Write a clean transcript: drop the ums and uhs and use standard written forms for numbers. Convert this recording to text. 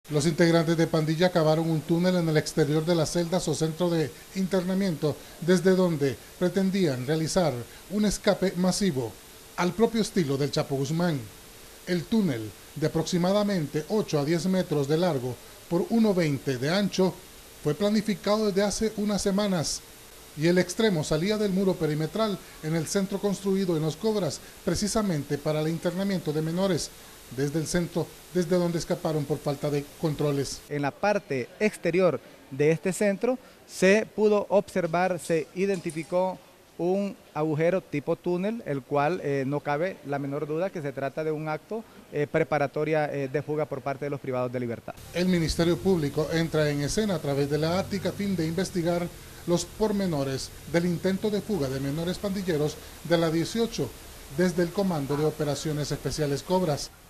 Los integrantes de pandilla cavaron un túnel en el exterior de las celdas o centro de internamiento, desde donde pretendían realizar un escape masivo, al propio estilo del Chapo Guzmán. El túnel, de aproximadamente 8 a 10 metros de largo por 1,20 de ancho, fue planificado desde hace unas semanas, y el extremo salía del muro perimetral en el centro construido en Los Cobras, precisamente para el internamiento de menores, desde el centro, desde donde escaparon por falta de controles. En la parte exterior de este centro se pudo observar, se identificó un agujero tipo túnel, el cual no cabe la menor duda que se trata de un acto preparatoria de fuga por parte de los privados de libertad. El Ministerio Público entra en escena a través de la ATIC a fin de investigar los pormenores del intento de fuga de menores pandilleros de la 18 desde el Comando de Operaciones Especiales Cobras.